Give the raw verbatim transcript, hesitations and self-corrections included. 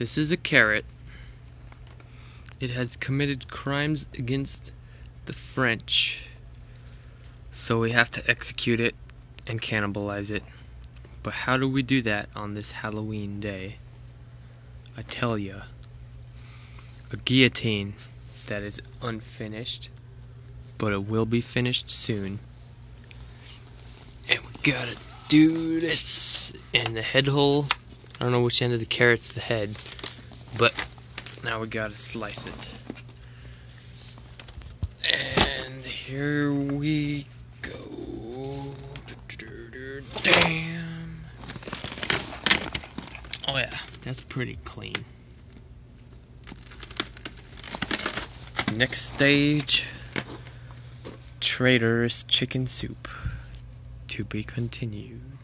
This is a carrot. It has committed crimes against the French. So we have to execute it and cannibalize it. But how do we do that on this Halloween day? I tell ya. A guillotine that is unfinished, but it will be finished soon. And we gotta do this. And the head hole, I don't know which end of the carrot's the head, but now we gotta slice it. And here we go. Damn. Oh yeah, that's pretty clean. Next stage, traitorous chicken soup. To be continued.